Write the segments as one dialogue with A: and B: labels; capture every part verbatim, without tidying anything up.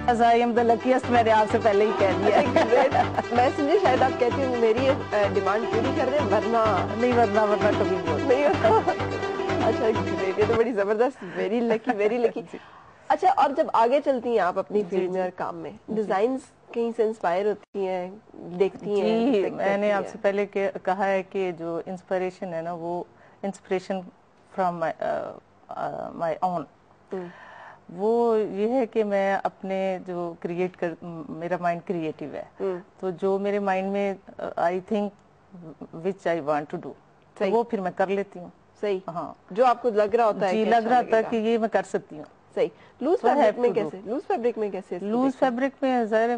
A: I am the luckiest, میں نے آپ سے پہلے ہی کہہ دیا.
B: میں سمجھے شاید آپ کہتی ہوں میری ڈیمانڈ پوری کر دیں ورنہ
A: نہیں ورنہ ورنہ کبھی نہیں
B: ہوتا. اچھا گریٹ, یہ تو بڑی زبردست, ویری لکی ویری لکی. اچھا اور جب آگے چلتی ہیں آپ اپنی فیلڈ میں اور کام میں, ڈیزائنز کہیں سے انسپائر ہوتی ہیں, دیکھتی ہیں؟
A: جی میں نے آپ سے پہلے کہا ہے کہ جو انسپریشن ہے نا وہ انسپریشن فرام مائی اون, وہ یہ ہے کہ میں اپنے جو کریٹ کر, میرا مائنڈ کریٹو ہے, تو جو میرے مائنڈ میں I think which I want to do, وہ پھر میں کر لیتی ہوں.
B: صحیح, ہاں جو آپ کو لگ رہا ہوتا ہے,
A: جی لگ رہا تھا کہ یہ میں کر سکتی ہوں.
B: صحیح. لوز فیبرک میں کیسے لوز فیبرک میں کیسے
A: لوز فیبرک میں ظاہر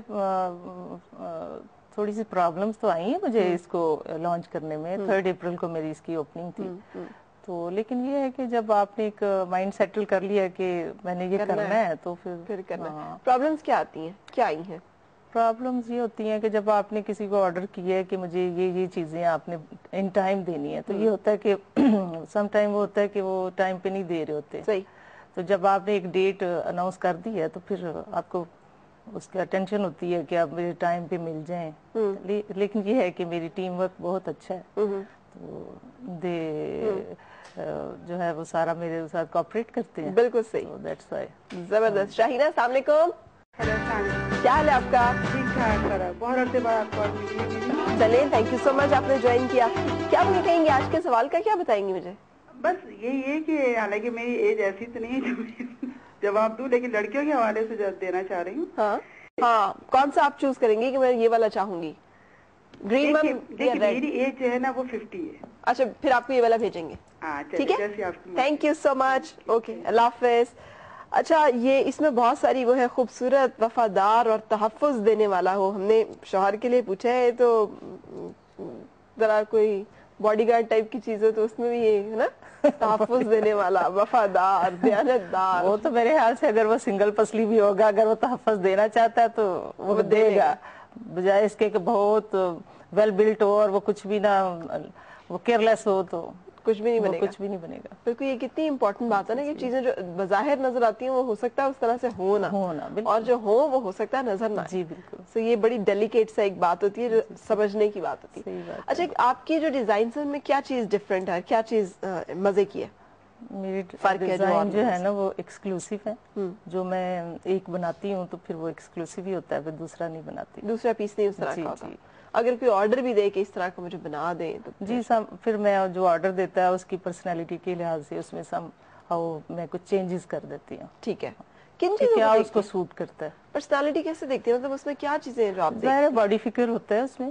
A: تھوڑی سی پرابلمس تو آئی ہیں مجھے اس کو لانچ کرنے میں. تھرڈ اپریل کو میری اس کی اوپننگ تھی, تو لیکن یہ ہے کہ جب آپ نے ایک مائنڈ سیٹل کر لیا کہ میں نے یہ کرنا ہے تو
B: پھر کرنا ہے. پرابلمس کیا آتی ہیں, کیا آئی ہیں
A: پرابلمس؟ یہ ہوتی ہیں کہ جب آپ نے کسی کو آرڈر کیا ہے کہ مجھے یہ یہ چیزیں آپ نے ان ٹائم دینی ہے, تو یہ ہوتا ہے کہ سم ٹائم وہ ہوتا ہے کہ وہ ٹائم پہ نہیں دے رہے ہوتے.
B: صحیح.
A: تو جب آپ نے ایک ڈیٹ اناؤنس کر دی ہے تو پھر آپ کو اس کی ٹینشن ہوتی ہے کہ اب میرے ٹائم پہ مل جائیں. لیکن یہ ہے کہ میری ٹیم ورک بہت اچھا ہے, تو دے جو ہے وہ سارا میرے ساتھ کوآپریٹ کرتے ہیں.
B: بالکل صحیح,
A: دیٹس وائی.
B: زبردست. شاہینہ السلام علیکم. کیا حال ہے آپ کا؟
C: ٹھیک ٹھاک. بہت عرصے بعد آپ کال ملی ہے میری.
B: چلیں تھینک یو سو مچ, آپ نے جوائن کیا. کیا مجھے کہیں گے آج کے سوال کا, کیا بتائیں گی مجھے؟
C: بس یہی ہے کہ حالانکہ میری ایج ایسی تو نہیں ہے جو جواب دوں, لیکن لڑکیوں کے حوالے سے جواب دینا چاہ رہی ہوں.
B: ہاں ہاں, کون سا آپ چوز کریں گے کہ میں یہ والا چاہوں گی؟ گرین ون یا ریڈ؟
C: میری ایج جو ہے نا وہ ففٹی ہے.
B: اچھا پھر آپ کو یہ والا بھیجیں گے.
C: ہاں
B: ٹھیک ہے, thank you so much. Okay اللہ حافظ. اچھا یہ اس میں بہت ساری وہ ہے خوبصورت, وفادار اور تحفظ دینے والا ہو. ہم نے شوہر کے لیے پوچھا ہے تو ذرا کوئی باڈی گارڈ ٹائپ کی چیز ہو تو اس میں بھی یہ ہے نا, تحفظ دینے والا, وفادار, دیانتدار.
A: وہ تو میرے خیال سے اگر وہ سنگل پسلی بھی ہوگا, اگر وہ تحفظ دینا چاہتا ہے تو وہ دے گا, بجائے اس کے کہ بہت ویل بلٹ ہو اور وہ کچھ بھی نہ, وہ کیئر لیس ہو تو
B: کچھ بھی نہیں بنے گا.
A: کچھ بھی نہیں بنے گا.
B: بالکل, یہ کتنی امپورٹنٹ بات ہے نا کہ چیزیں جو بظاہر نظر آتی ہیں وہ ہو سکتا ہے اس طرح سے ہو نا, اور جو ہو وہ ہو سکتا ہے نظر نہ.
A: جی بالکل.
B: سو یہ بڑی ڈیلیکیٹ سا ایک بات ہوتی ہے جو سمجھنے کی بات ہوتی ہے. اچھا آپ کی جو ڈیزائنز میں کیا چیز ڈفرینٹ ہے, کیا چیز مزے کی ہے؟
A: میری ڈیزائن جو ہے نا وہ ایکسکلوسیو ہے. جو میں ایک بناتی ہوں تو پھر وہ ایکسکلوسیو ہی ہوتا ہے, پھر دوسرا نہیں بناتی.
B: دوسرا پیس نہیں اس طرح کا ہوتا. اگر کوئی آرڈر بھی دے کہ اس طرح کا مجھے بنا دیں تو
A: جی سم پھر میں جو آرڈر دیتا ہے اس کی پرسنالٹی کے لحاظ سے اس میں سم ہاؤ میں کچھ چینجز کر دیتی ہوں.
B: ٹھیک ہے, کن چیزوں
A: کیا اس کو سوٹ کرتا ہے.
B: پرسنالٹی کیسے دیکھتی ہیں, مطلب اس میں کیا چیزیں ہیں جو آپ دیکھتے ہیں؟
A: ظاہر باڈی فکر ہوتا ہے اس میں,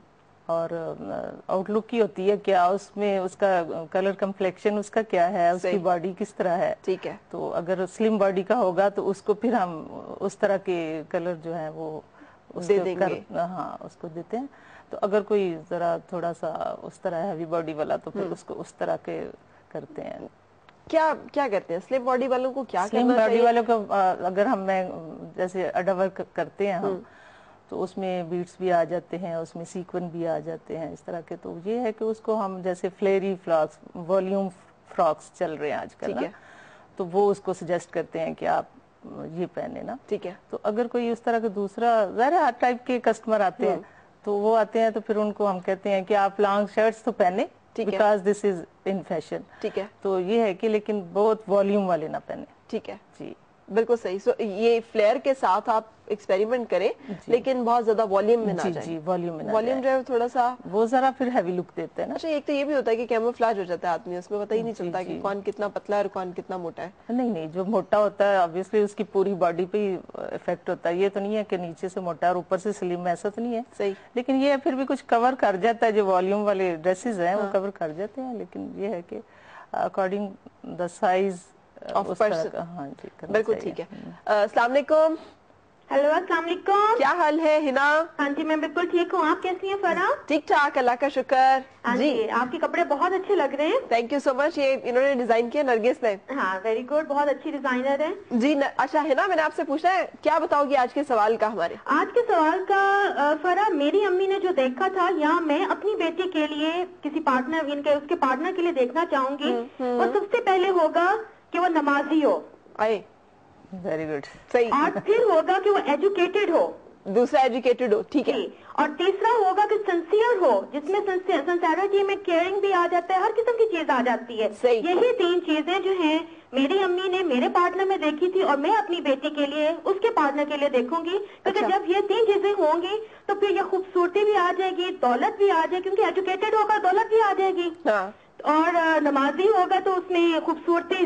A: اور آؤٹ لک کی ہوتی ہے, کیا اس میں اس کا کلر کمپلیکشن اس کا کیا ہے, اس کی باڈی کس طرح ہے.
B: ٹھیک ہے,
A: تو اگر سلم باڈی کا ہوگا تو اس کو پھر ہم اس طرح کے کلر جو ہے وہ
B: دے دیں گے.
A: ہاں اس کو دیتے ہیں. تو اگر کوئی ذرا تھوڑا سا اس طرح ہیوی باڈی والا تو پھر اس کو اس طرح کے کرتے ہیں.
B: کیا کیا کرتے ہیں سلم باڈی والوں کو, کیا
A: سلم باڈی والوں کو اگر ہم میں جیسے اڈا ورک کرتے ہیں ہم تو اس میں بیٹس بھی آ جاتے ہیں, اس میں سیکون بھی آ جاتے ہیں اس طرح کے. تو یہ ہے کہ اس کو ہم جیسے فلیری فراکس, والیوم فراکس چل رہے ہیں آج کل نا, تو وہ اس کو سجیسٹ کرتے ہیں کہ آپ یہ پہنے نا.
B: ٹھیک ہے,
A: تو اگر کوئی اس طرح کا دوسرا ظاہر ہر ٹائپ کے کسٹمر آتے ہیں تو وہ آتے ہیں تو پھر ان کو ہم کہتے ہیں کہ آپ لانگ شرٹس تو پہنے, because this is in fashion.
B: ٹھیک ہے,
A: تو یہ ہے کہ لیکن بہت والیوم والے نہ پہنے.
B: ٹھیک ہے,
A: جی
B: بالکل صحیح. سو یہ فلیئر کے ساتھ آپ ایکسپیریمنٹ کریں لیکن بہت زیادہ والیوم میں نہ جائیں.
A: جی والیوم میں
B: والیوم جو ہے تھوڑا سا
A: وہ ذرا پھر ہیوی لک دیتے ہیں نا.
B: اچھا ایک تو یہ بھی ہوتا ہے کہ کیموفلاج ہو جاتا ہے آدمی, اس میں پتہ ہی نہیں چلتا کہ کون کتنا پتلا ہے اور کون کتنا موٹا ہے.
A: نہیں نہیں, جو موٹا ہوتا ہے obviously اس کی پوری باڈی پہ ہی افیکٹ ہوتا ہے. یہ تو نہیں ہے کہ نیچے سے موٹا اور اوپر سے سلیم, ایسا تو نہیں ہے.
B: صحیح,
A: لیکن یہ پھر بھی کچھ کور کر جاتا ہے, جو والیوم والے ڈریسز ہیں وہ کور کر جاتے ہیں. لیکن یہ ہے کہ اکارڈنگ دا سائز اس طرح کا. ہاں جی
B: بالکل ٹھیک ہے. السلام علیکم.
D: ہیلو السلام علیکم.
B: کیا حال ہے ہنا؟
D: ہاں جی میں بالکل ٹھیک ہوں, آپ کیسی ہیں فرح؟
B: ٹھیک ٹھاک اللہ کا شکر.
D: ہاں جی آپ کے کپڑے بہت اچھے لگ رہے ہیں.
B: Thank you so much. یہ انہوں نے ڈیزائن کیا, نرگس نے.
D: ہاں ویری گڈ, بہت اچھی ڈیزائنر ہے.
B: جی اچھا ہنا, میں نے آپ سے پوچھنا ہے کیا بتاؤ گی آج کے سوال کا ہمارے؟
D: آج کے سوال کا فرح, میری امی نے جو دیکھا تھا یا میں اپنی بیٹی کے لیے کسی پارٹنر ان کے اس کے پارٹنر کے لیے دیکھنا چاہوں گی, وہ سب سے پہلے ہوگا کہ وہ نمازی ہو.
B: آئے
A: वेरी गुड।
B: सही।
D: और फिर होगा कि वो एजुकेटेड हो,
B: दूसरा एजुकेटेड हो, ठीक है।
D: और तीसरा होगा कि सिंसियर हो, जिसमें सिंसियरिटी में केयरिंग भी आ जाता है, हर किस्म की चीज आ जाती है।
B: सही।
D: यही तीन चीजें जो हैं मेरी अम्मी ने मेरे पार्टनर में देखी थी और मैं अपनी बेटी के लिए उसके पार्टनर के लिए देखूंगी, क्योंकि
B: अच्छा।
D: जब ये तीन चीजें होंगी तो फिर ये खूबसूरती भी आ जाएगी, दौलत भी आ जाएगी, क्योंकि एजुकेटेड होगा दौलत भी आ जाएगी।
B: हाँ।
D: और अ, नमाजी होगा तो उसमें खूबसूरती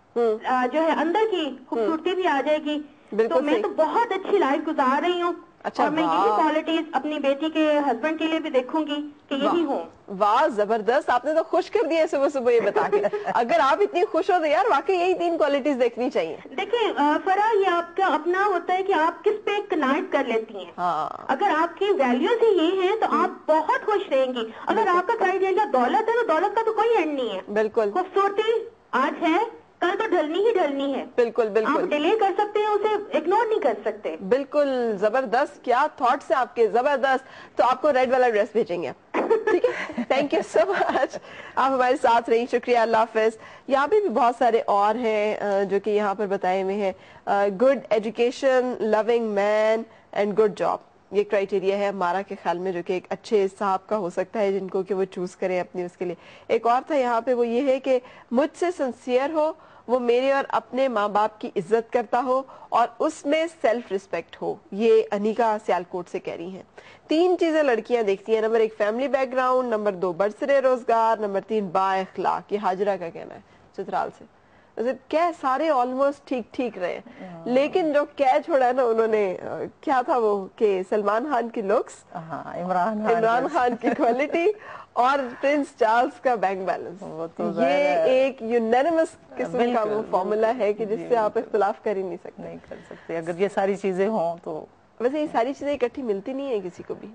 D: अ, जो है अंदर की खूबसूरती भी आ जाएगी।
B: बिल्कुल
D: तो मैं
B: सही।
D: तो बहुत अच्छी लाइफ गुजार रही हूँ।
B: अच्छा,
D: और मैं यही
B: वाह।
D: क्वालिटीज अपनी बेटी के हस्बैंड के लिए भी देखूंगी कि यही हो।
B: वाह, जबरदस्त, आपने तो खुश कर दिया सुबह सुबह ये बता के। अगर आप इतनी खुश हो तो यार वाकई यही तीन क्वालिटीज देखनी चाहिए।
D: देखिए अ, फरा, ये आपका अपना होता है कि आप किस पे कनेक्ट कर लेती हैं।
B: हाँ।
D: अगर आपकी वैल्यूज ही ये हैं तो आप बहुत खुश रहेंगी। अगर आपका क्राइटेरिया दौलत है तो दौलत का तो कोई एंड नहीं है।
B: बिल्कुल
D: खूबसूरती आज है, कल तो ढलनी ही ढलनी है।
B: बिल्कुल
D: आप
B: बिल्कुल
D: डिले कर सकते हैं, उसे इग्नोर नहीं कर सकते।
B: बिल्कुल, जबरदस्त, क्या थॉट्स हैं आपके, जबरदस्त। तो आपको रेड वाला ड्रेस भेजेंगे, ठीक है। थैंक यू सो मच, आप हमारे साथ रही, शुक्रिया, अल्लाह हाफिज। यहाँ पे भी बहुत सारे और हैं अ, जो कि यहाँ पर बताए हुए हैं। Good education, loving man and good job, ये क्राइटेरिया है हमारा के ख्याल में, जो कि एक अच्छे साहब का हो सकता है जिनको कि वो चूज करें अपनी उसके लिए। एक और था यहाँ पे, वो ये है कि मुझसे सिंसियर हो, वो मेरे और अपने माँ बाप की इज्जत करता हो और उसमें सेल्फ रिस्पेक्ट हो। ये अनिका सियालकोट से कह रही हैं। तीन चीजें लड़कियां देखती हैं, नंबर एक फैमिली बैकग्राउंड, नंबर दो बरसरे रोजगार, नंबर तीन बाइखलाक। ये हाजरा का कहना है चित्राल से। वैसे क्या सारे ऑलमोस्ट ठीक ठीक रहे, लेकिन जो क्या छोड़ा है ना उन्होंने, अ, क्या था वो कि सलमान खान की लुक्स,
A: हाँ, इमरान खान
B: इमरान खान की क्वालिटी और प्रिंस चार्ल्स का बैंक बैलेंस।
A: वो तो
B: ये
A: ज़ाहिर है।
B: एक यूनानिमस किस्म का
A: बिल्कुल,
B: वो फॉर्मूला है कि
A: जी,
B: जिससे आप
A: बिल्कुल।
B: इख्तिलाफ कर ही नहीं सकते।
A: नहीं कर सकते अगर ये सारी चीजें हों तो।
B: वैसे ये सारी चीजें इकट्ठी मिलती नहीं है किसी को भी।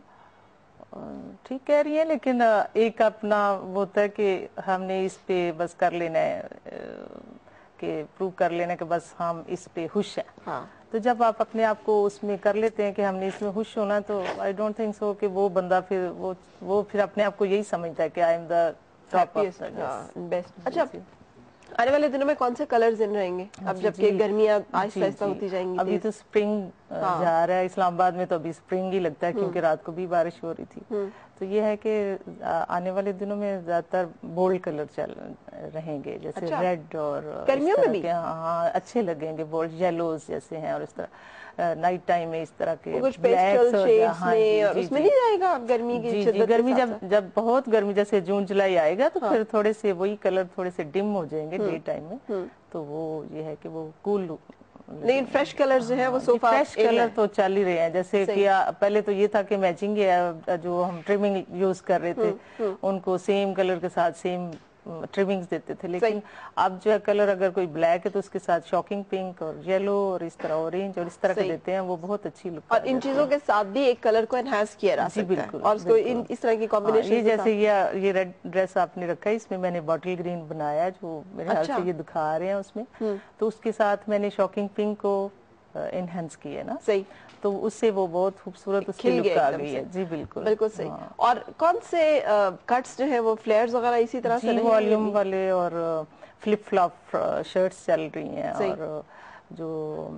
A: अ, ठीक कह रही है, लेकिन अ, एक अपना वो होता है कि हमने इस पे बस कर लेना है, अ, कि प्रूव कर लेना कि बस हम इस पे खुश हैं।
B: हाँ।
A: तो जब आप अपने आप को उसमें कर लेते हैं कि हमने इसमें खुश होना, तो आई डोंट थिंक सो कि वो बंदा फिर वो वो फिर अपने आप को यही समझता है कि I am the top of the
B: best. अच्छा, आने वाले दिनों में कौन से कलर्स इन रहेंगे अब, जबकि गर्मियां आहिस्ता आहिस्ता होती जाएंगी?
A: अभी तो स्प्रिंग
B: हाँ।
A: जा रहा है इस्लामाबाद में, तो अभी स्प्रिंग ही लगता है क्योंकि रात को भी बारिश हो रही थी। तो ये है कि आने वाले दिनों में ज्यादातर बोल्ड कलर चल रहेंगे, जैसे
B: अच्छा।
A: रेड और
B: गर्मियों में भी?
A: हाँ, अच्छे लगेंगे, बोल्ड येलोज जैसे हैं, और इस तरह नाइट टाइम में इस तरह के
B: कुछ पेस्टल शेड्स में, और
A: जी,
B: उसमें
A: जी।
B: नहीं जाएगा गर्मी की
A: जी जी,
B: शिद्दत के
A: गर्मी
B: साथ
A: जब
B: साथ?
A: जब बहुत गर्मी जैसे जून जुलाई आएगा तो
B: हाँ।
A: फिर थोड़े से वही कलर थोड़े से डिम हो जाएंगे डे टाइम में, तो वो ये है कि वो कूल।
B: लेकिन फ्रेश कलर जो है वो सोफा
A: फ्रेश कलर तो चल ही रहे हैं, जैसे
B: सही।
A: कि आ, पहले तो ये था कि मैचिंग जो हम ट्रिमिंग यूज कर रहे थे उनको सेम कलर के साथ सेम ट्रिमिंग्स देते थे, लेकिन अब जो है कलर अगर कोई ब्लैक है तो उसके साथ शॉकिंग पिंक और येलो और इस तरह ऑरेंज और इस तरह के
B: सही।
A: देते हैं, वो बहुत अच्छी लुक।
B: और इन चीजों के साथ भी एक कलर को एनहांस किया जा
A: जी,
B: सकता है,
A: बिल्कुल,
B: और उसको इन इस तरह की
A: हाँ,
B: कॉम्बिनेशन
A: ये जैसे ये ये रेड ड्रेस आपने रखा है, इसमें मैंने बॉटल ग्रीन बनाया है, जो मेरे ख्याल
B: अच्छा।
A: से ये दिखा रहे हैं उसमें, तो उसके साथ मैंने शॉकिंग पिंक को एनहेंस किया ना,
B: सही,
A: तो उससे वो बहुत खूबसूरत उसकी
B: खिल
A: लुक
B: गया
A: आ
B: एकदम
A: गई
B: से।
A: है। जी बिल्कुल
B: बिल्कुल सही।
A: हाँ।
B: और कौन से कट्स जो है वो फ्लेयर्स वगैरह इसी तरह से
A: जी,
B: रहेंगे?
A: वॉल्यूम वाले और फ्लिप फ्लॉप शर्ट्स चल रही हैं,
B: सही।
A: और जो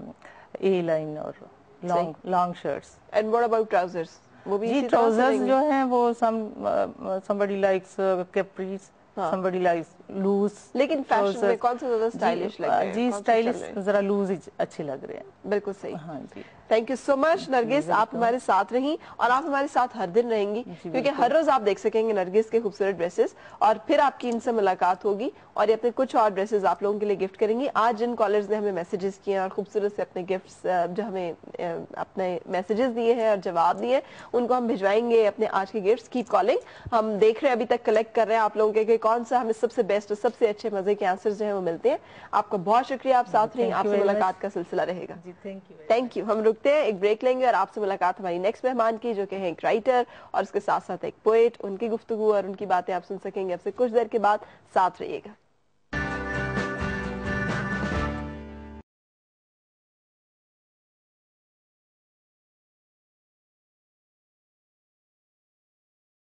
A: ए लाइन और long long shirts.
B: And what about trousers? वो भी
A: जी,
B: इसी तरह से
A: ट्राउजर्स
B: रहेंगे?
A: जो हैं वो some somebody likes capris, somebody likes loose.
B: लेकिन फैशन में कौन से ज्यादा स्टाइलिश लग रहे हैं?
A: जी,
B: कौन से
A: स्टाइलिश
B: चल रहे हैं?
A: जरा लूज अच्छे लग रहे हैं।
B: बिल्कुल सही।
A: हाँ जी,
B: thank you so much Nargis, आप हमारे साथ रहीं और आप हमारे साथ हर दिन रहेंगी, क्योंकि हर रोज आप देख सकेंगे नरगिस के खूबसूरत ड्रेसेस, और फिर आपकी इनसे मुलाकात होगी और ये अपने कुछ और ड्रेसेस आप लोगों के लिए गिफ्ट करेंगी। आज जिन कॉलर्स ने हमें मैसेजेस किए और खूबसूरत से अपने गिफ्ट्स जो हमें अपने मैसेजेस दिए हैं और जवाब दिए, उनको हम भिजवाएंगे अपने आज के गिफ्ट्स। कीप कॉलिंग, हम देख रहे हैं, अभी तक कलेक्ट कर रहे हैं आप लोगों के कि कौन सा हमें सबसे बेस्ट और सबसे अच्छे मजे के आंसर जो है वो मिलते हैं। आपका बहुत शुक्रिया, आप साथ रहिए, आपसे मुलाकात का सिलसिला रहेगा।
A: जी, थैंक यू
B: थैंक यू। हम रुकते हैं, एक ब्रेक लेंगे और आपसे मुलाकात हमारी नेक्स्ट मेहमान की, जो कि है एक राइटर और उसके साथ साथ एक पोएट। उनकी गुफ्तगू और उनकी बातें आप सुन सकेंगे आपसे कुछ देर के बाद। साथ रहिएगा।